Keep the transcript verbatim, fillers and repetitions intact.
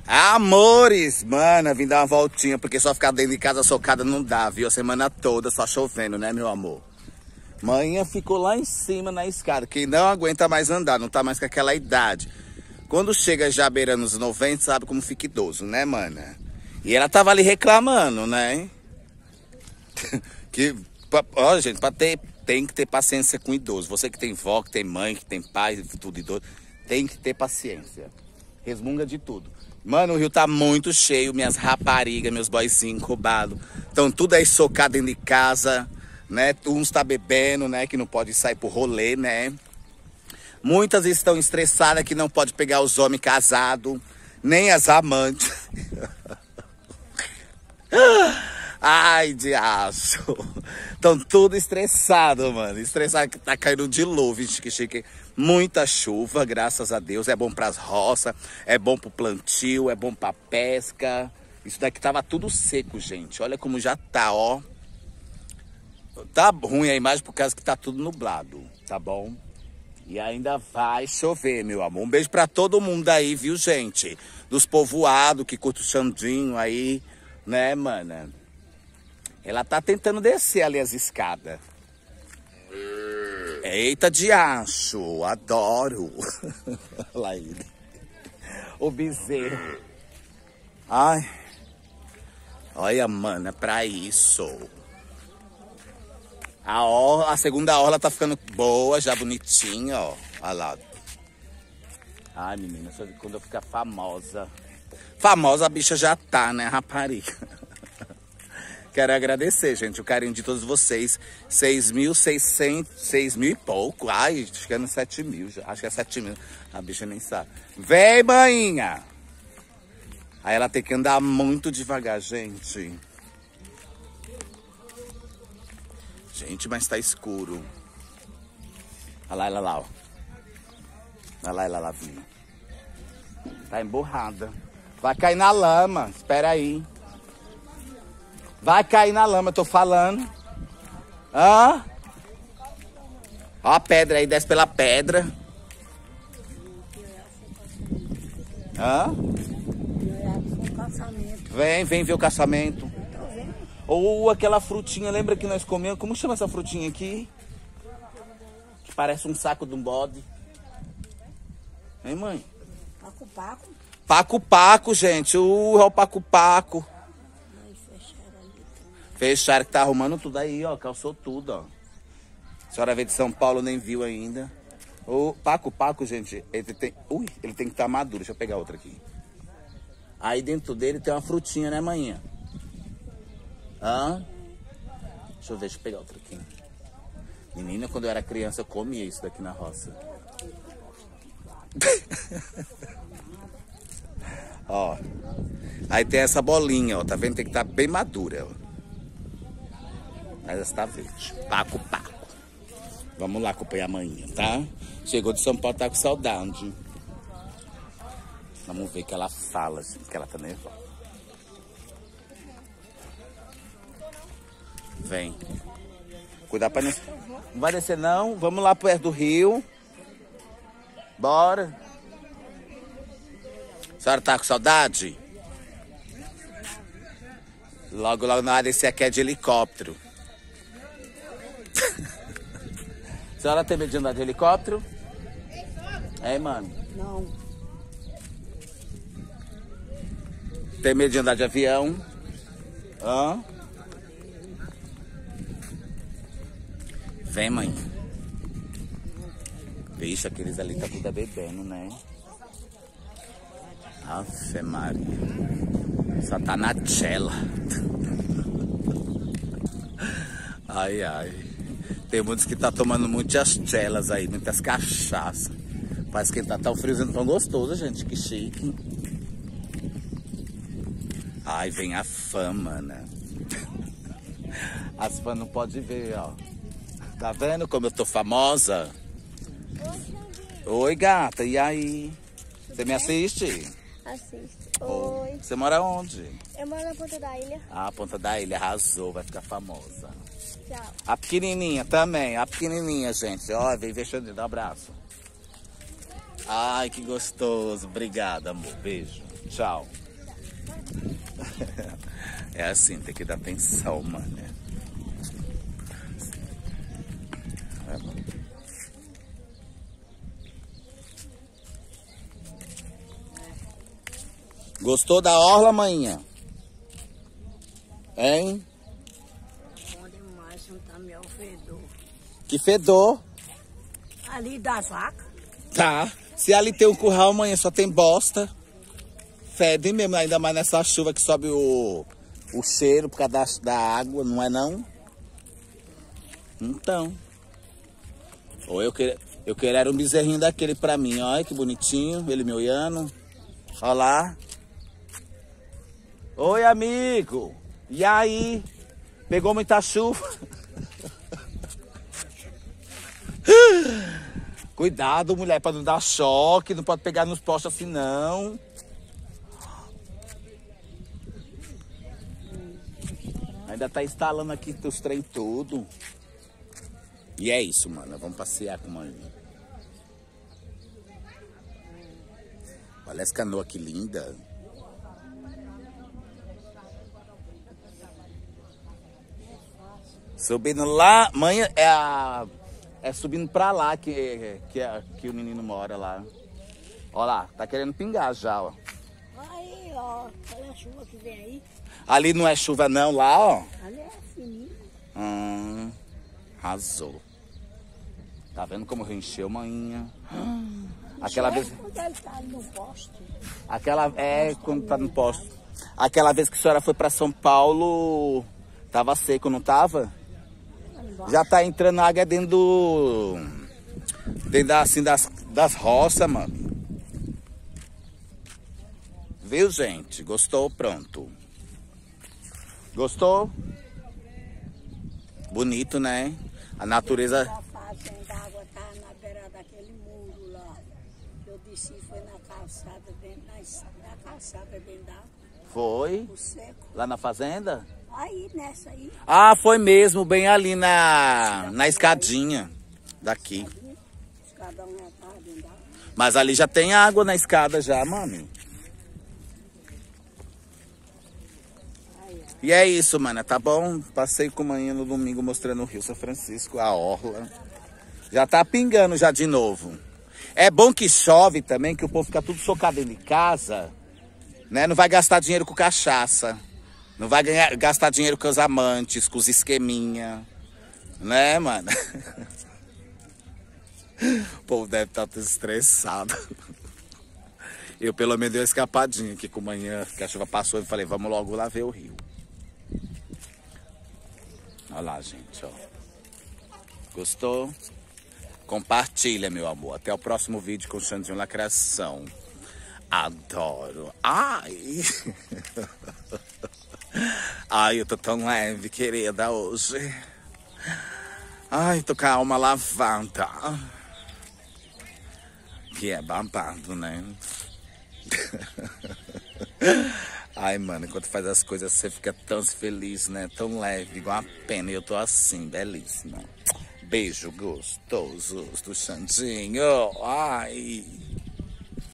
Amores, mano, vim dar uma voltinha, porque só ficar dentro de casa socada não dá, viu? A semana toda só chovendo, né, meu amor? Manhã ficou lá em cima na escada, que não aguenta mais andar, não tá mais com aquela idade. Quando chega já beirando os noventa, sabe como fica idoso, né, mana? E ela tava ali reclamando, né? Que, ó, gente, pra ter, tem que ter paciência com idoso. Você que tem vó, que tem mãe, que tem pai, tudo idoso, tem que ter paciência. Resmunga de tudo. Mano, o rio tá muito cheio, minhas raparigas, meus boyzinhos roubados. Estão tudo aí socado dentro de casa, né? Uns tá bebendo, né? Que não pode sair pro rolê, né? Muitas estão estressadas que não pode pegar os homens casados, nem as amantes. Ai, diacho. Estão tudo estressados, mano. Estressado que tá caindo dilúvio, chique, chique. Muita chuva, graças a Deus. É bom pras roças, é bom pro plantio, é bom pra pesca. Isso daqui tava tudo seco, gente. Olha como já tá, ó. Tá ruim a imagem por causa que tá tudo nublado, tá bom? E ainda vai chover, meu amor. Um beijo pra todo mundo aí, viu, gente? Dos povoados que curte o Xandinho aí, né, mana? Ela tá tentando descer ali as escadas. Eita, diacho, adoro. Olha lá ele. O bezerro. Ai. Olha, mana, pra isso. A, orla, a segunda orla tá ficando boa, já bonitinha, ó. Olha lá. Ai, menina, só que quando eu ficar famosa. Famosa a bicha já tá, né, rapariga? Quero agradecer, gente, o carinho de todos vocês. seis mil e seiscentos, seis mil e pouco. Ai, acho que é no sete mil já. Acho que é sete mil. A bicha nem sabe. Vem, bainha! Aí ela tem que andar muito devagar, gente. Gente, mas tá escuro. Olha lá, olha lá, ó. Olha lá, olha lá, vinha. Tá emburrada. Vai cair na lama. Espera aí. Vai cair na lama, eu tô falando. Hã? Ó a pedra aí, desce pela pedra. Hã? Vem, vem ver o caçamento. Ou aquela frutinha, lembra que nós comemos? Como chama essa frutinha aqui? Que parece um saco de um bode. Hein, mãe? Paco-paco. Paco-paco, gente. Uh, é o paco-paco. Fecharam que tá arrumando tudo aí, ó. Calçou tudo, ó. A senhora veio de São Paulo, nem viu ainda. O paco-paco, gente, ele tem... Ui, ele tem que estar maduro. Deixa eu pegar outra aqui. Aí dentro dele tem uma frutinha, né, manhã? Hã? Deixa eu ver, deixa eu pegar outra aqui. Menina, quando eu era criança, eu comia isso daqui na roça. Ó. Aí tem essa bolinha, ó. Tá vendo? Tem que estar bem madura, ó. Mas essa tá verde. Paco, paco. Vamos lá acompanhar amanhã, tá? Chegou de São Paulo, tá com saudade. Vamos ver o que ela fala, assim, que ela tá nervosa. Vem. Cuidar pra não... Não vai descer, não. Vamos lá perto do rio. Bora. A senhora tá com saudade? Logo, logo na hora desse aqui é de helicóptero. A senhora tem medo de andar de helicóptero? É, mano? Não. Tem medo de andar de avião? Hã? Vem, mãe. Vixe, aqueles ali tá tudo bebendo, né? Ave Maria. Só tá na tchela. Ai, ai. Tem muitos que tá tomando muitas tchelas aí, muitas cachaças. Parece que tá tão friozinho, tão gostoso, gente. Que chique. Ai, vem a fama, né? As fãs não podem ver, ó. Tá vendo como eu tô famosa? Oi, gata, e aí? Você me assiste? Assisto. Oh. Oi. Você mora onde? Eu moro na Ponta da Ilha. Ah, a Ponta da Ilha arrasou, vai ficar famosa. Tchau. A pequenininha também, a pequenininha, gente. Ó, vem ver Xandinho, dá um abraço. Ai, que gostoso. Obrigada, amor. Beijo. Tchau. É assim, tem que dar atenção, mano. É, mano. Gostou da orla, manhinha? Hein? Bom demais, não tá meu fedor. Que fedor. Ali das vacas. Tá. Se ali tem um curral, amanhã só tem bosta. Fede mesmo, ainda mais nessa chuva que sobe o, o cheiro por causa da, da água, não é não? Então. Ou eu queria, eu queria um bezerrinho daquele pra mim, olha que bonitinho, ele me olhando. Olha lá. Oi, amigo. E aí? Pegou muita chuva? Cuidado, mulher, pra não dar choque. Não pode pegar nos postos assim, não. Ainda tá instalando aqui os trem tudo. E é isso, mano. Vamos passear com a mãe. Olha essa canoa que linda. Subindo lá, mãe, é, a, é subindo pra lá que, que, é, que o menino mora lá. Ó lá, tá querendo pingar já, ó. Aí, ó, olha a chuva que vem aí. Ali não é chuva não, lá, ó. Ali é fininho. Hum, arrasou. Tá vendo como encheu, manhinha? Aquela vez... Quando ele tá ali no posto. Aquela, é, quando tá no posto. Aquela vez que a senhora foi pra São Paulo, tava seco, não tava? Já tá entrando água dentro do... Dentro da, assim, das, das roças, mano. Viu, gente? Gostou? Pronto. Gostou? Bonito, né? A natureza... A fazenda, a água tá na beira daquele muro lá. Eu desci, foi na calçada, bem, na, na calçada bem da... Foi? O seco. Lá na fazenda? Aí, nessa aí. Ah, foi mesmo, bem ali na, na escadinha daqui. Escadão já tá bem da... Mas ali já tem água na escada já, mano. E é isso, mano, tá bom? Passei com manhã no domingo mostrando o Rio São Francisco, a orla. Já tá pingando já de novo. É bom que chove também, que o povo fica tudo socado dentro de casa, né? Não vai gastar dinheiro com cachaça. Não vai ganhar, gastar dinheiro com os amantes, com os esqueminha. Né, mano? O povo deve estar tudo estressado. Eu pelo menos dei uma escapadinha aqui com manhã, que a chuva passou e falei, vamos logo lá ver o rio. Olha lá, gente, ó. Gostou? Compartilha, meu amor. Até o próximo vídeo com o Xandinho Lacração. Adoro. Ai! Ai, eu tô tão leve, querida, hoje. Ai, tô com a alma lavada. Que é babado, né? Ai, mano, enquanto faz as coisas, você fica tão feliz, né? Tão leve, igual a pena. E eu tô assim, belíssima. Beijo gostoso do Xandinho. Ai...